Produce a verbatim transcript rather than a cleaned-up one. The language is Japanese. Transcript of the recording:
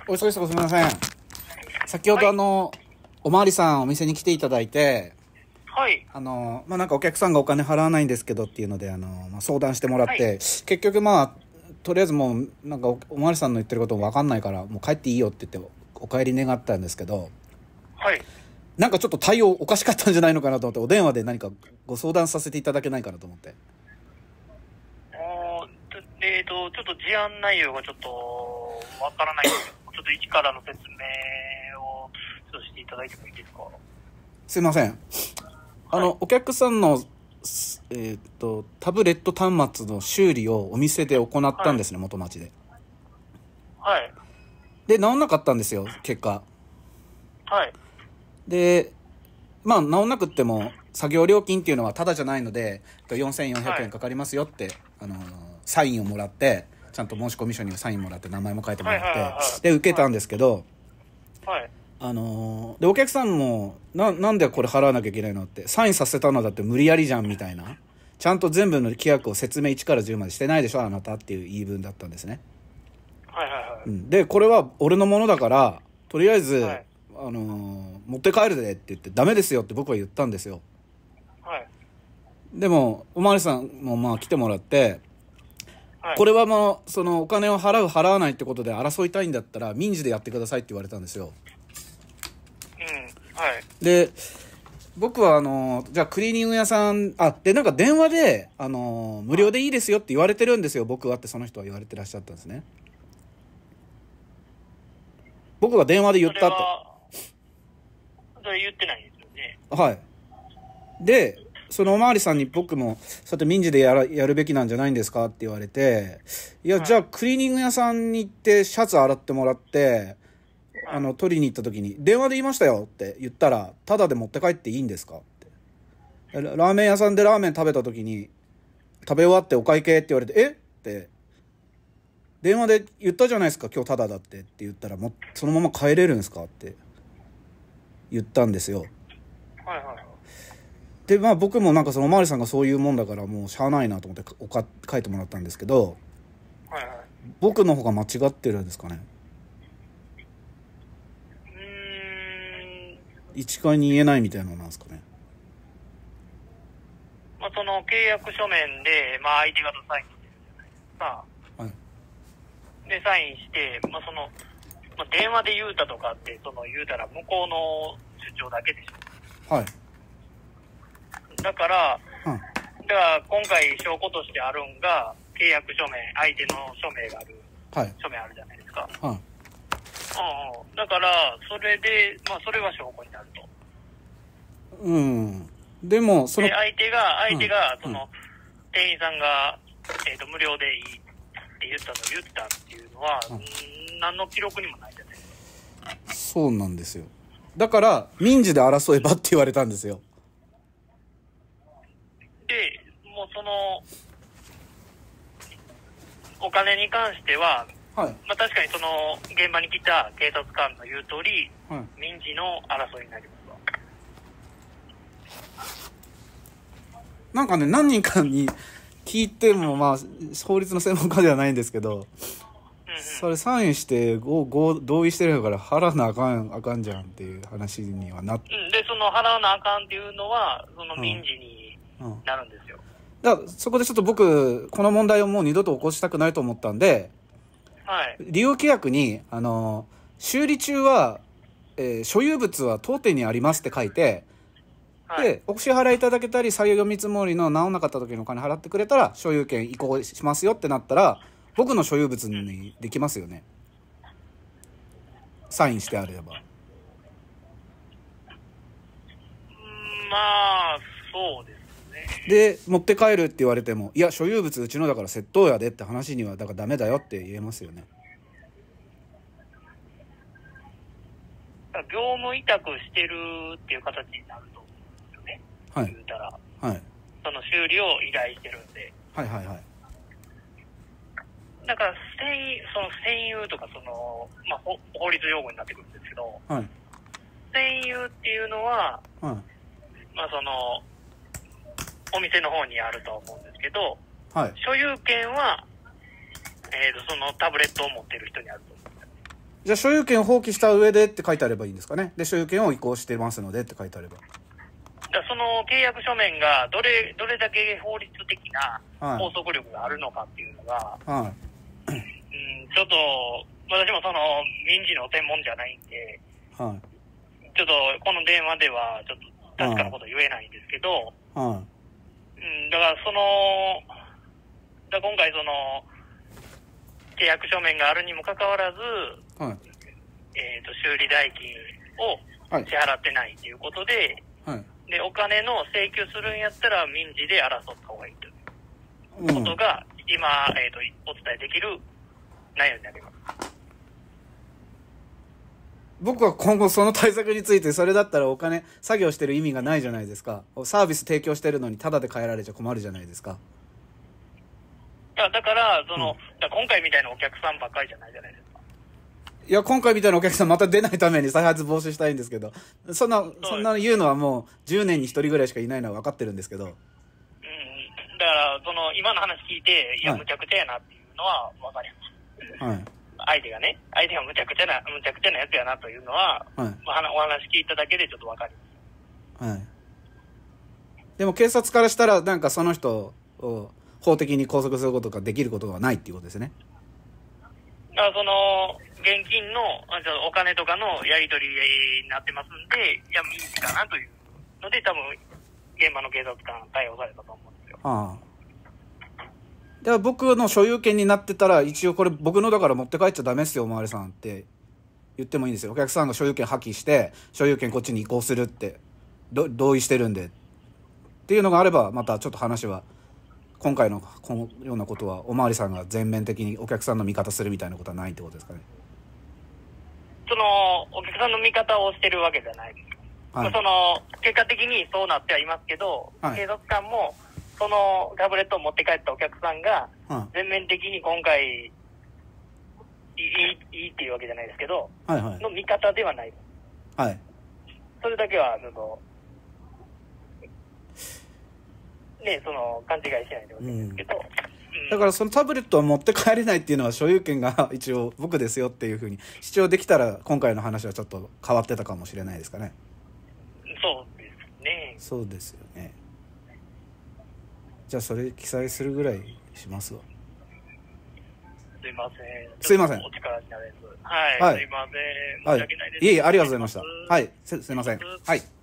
お忙しいとこすみません。先ほど、はい、あのおまわりさんお店に来ていただいて、 はい、 あのまあなんかお客さんがお金払わないんですけどっていうのであの、まあ、相談してもらって、はい、結局まあとりあえずもうなんかおまわりさんの言ってることも分かんないからもう帰っていいよって言ってお帰り願ったんですけど、 はい、 なんかちょっと対応おかしかったんじゃないのかなと思ってお電話で何かご相談させていただけないかなと思って。 えーと、ちょっと事案内容がちょっとわからないんですけど、ちょっと一からの説明をちょっとしていただいてもいいですか？ すいません。あの、はい、お客さんの、えーと、タブレット端末の修理をお店で行ったんですね、はい、元町で。 はい。 で、治んなかったんですよ、結果。 はい。 で、まあ、治んなくっても、作業料金っていうのはタダじゃないので、よんせんよんひゃくえんかかりますよって、はい、あのー、サインをもらって、ちゃんと申込書にサインもらって名前も書いてもらって、はいはいはいはい、で、受けたんですけど、 はい。 あのー、で、お客さんも、な、なんでこれ払わなきゃいけないのって、サインさせたのだって無理やりじゃんみたいな。ちゃんと全部の規約を説明いちからじゅうまでしてないでしょ、あなたっていう言い分だったんですね。 はいはいはい。 うん、で、これは俺のものだから、とりあえず、はい、あのー、持って帰るでって言って、ダメですよって僕は言ったんですよ。 はい。 でも、おまわりさんもまあ来てもらって、はい、これはまあ、そのお金を払う払わないってことで争いたいんだったら民事でやってくださいって言われたんですよ。 うん。はい。 で、僕はあの、じゃあクリーニング屋さん、あ、でなんか電話で、あの、無料でいいですよって言われてるんですよ、僕はってその人は言われてらっしゃったんですね。僕が電話で言ったって。 それ言ってないんですよね。 はい。で、そのおまわりさんに僕も、そうやって民事でやら、やるべきなんじゃないんですかって言われて、いや、はい、じゃあクリーニング屋さんに行ってシャツ洗ってもらって、はい、あの、取りに行った時に、電話で言いましたよって言ったら、タダで持って帰っていいんですかって。ラーメン屋さんでラーメン食べた時に、食べ終わってお会計って言われて、えって、電話で言ったじゃないですか、今日タダだってって言ったら、もうそのまま帰れるんですかって言ったんですよ。 はいはい。 で、まあ僕もなんかそのおまわりさんがそういうもんだからもうしゃあないなと思っておか書いてもらったんですけど、 はいはい、 僕の方が間違ってるんですかね。 うーん。 一概に言えないみたいなのなんですかね。 まあその契約書面で、まあ相手方サインしてるじゃないですか。はい。で、サインして、まあその、まあ、電話で言うたとかって、その言うたら向こうの主張だけでしょ。はい。だから、うん、だから今回証拠としてあるんが契約書面、相手の署名がある、はい、書面あるじゃないですか。はい、うん、だからそれで、まあそれは証拠になると。うん。 でもそので相手が相手が、うん、その、うん、店員さんがえっ、ー、と無料でいいって言ったの言ったっていうのは、うん、何の記録にもないじゃないですか。 そうなんですよ。だから民事で争えばって言われたんですよ。 で、もうその、お金に関しては、はい、まあ確かにその、現場に来た警察官の言う通り、はい、民事の争いになりますわ。 なんかね、何人かに聞いても、まあ、法律の専門家ではないんですけど、うんうん、それサインしてごご同意してるから払わなあかん、あかんじゃんっていう話にはなって、 うん、で、その払わなあかんっていうのは、その民事に、うん、なるんですよ。 だからそこでちょっと僕この問題をもう二度と起こしたくないと思ったんで、はい、利用規約にあの修理中は、えー、所有物は当店にありますって書いて、はい、でお支払いいただけたり作業見積もりの直んなかった時のお金払ってくれたら所有権移行しますよってなったら僕の所有物にできますよね、サインしてあれば。 まあそうです。 で持って帰るって言われても、いや所有物うちのだから窃盗やでって話にはだからダメだよって言えますよね。 業務委託してるっていう形になると思うんですよね。はい。言うたら、はい。その修理を依頼してるんで。はいはいはい。だから占その占有とかそのまあ法律用語になってくるんですけど、はい。占有っていうのは、はい。まあそのお店の方にあると思うんですけど、はい、所有権は、えーと、そのタブレットを持ってる人にあると思うんですよ。 じゃあ所有権を放棄した上でって書いてあればいいんですかね。で所有権を移行してますのでって書いてあれば。 だその契約書面がどれどれだけ法律的な拘束力があるのかっていうのが、はい、うん、ちょっと私もその民事の専門じゃないんで、はい、ちょっとこの電話ではちょっと確かなこと言えないんですけど、はい、うん、だからそのだ今回その契約書面があるにもかかわらず、はい、えーと修理代金を支払ってないということで、はいはい、でお金の請求するんやったら民事で争った方がいいということが、うん、今、えーと、お伝えできる内容になります。 僕は今後その対策について、それだったらお金作業してる意味がないじゃないですか。サービス提供してるのにタダで変えられちゃ困るじゃないですか。 だからその、うん、だ今回みたいなお客さんばっかりじゃないじゃないですか。 いや今回みたいなお客さんまた出ないために再発防止したいんですけど、そんなそんな言うのはもうじゅうねんにひとりぐらいしかいないのは分かってるんですけど、うん、 だからその今の話聞いて、いや、はい、むちゃくちゃやなっていうのは分かります、はい、相手がね相手がむちゃくちゃなむちゃくちゃなやつやなというのは、はい、お話聞いただけでちょっと分かります、はい、 でも警察からしたらなんかその人を法的に拘束することができることがないっていうことですね。 だからその現金のお金とかのやり取りになってますんで、いや民事かなというので多分現場の警察官対応されたと思うんですよ。ああ。だから僕の所有権になってたら一応これ僕のだから持って帰っちゃダメっすよおまわりさんって言ってもいいんですよ。お客さんが所有権破棄して所有権こっちに移行するって同意してるんでっていうのがあればまたちょっと話は。今回のこのようなことはおまわりさんが全面的にお客さんの味方するみたいなことはないってことですかね。 そのお客さんの味方をしてるわけじゃないです、はい、その結果的にそうなってはいますけど、はい、警察官もそのタブレットを持って帰ったお客さんが全面的に今回いい、いいっていうわけじゃないですけど、はいはい、の味方ではないです、はい、それだけはちょっとね、その勘違いしないでほしいんですけど、うんうん、 だからそのタブレットを持って帰れないっていうのは所有権が一応僕ですよっていうふうに主張できたら今回の話はちょっと変わってたかもしれないですかね。 そうですね。 そうですよね。じゃあそれ記載するぐらいしますわ。 すいません。 すいません。 お力になれず。はい。はい、すいません。申し訳ないです。 はい、いえいえ、ありがとうございました。はい。す、すいません。はい。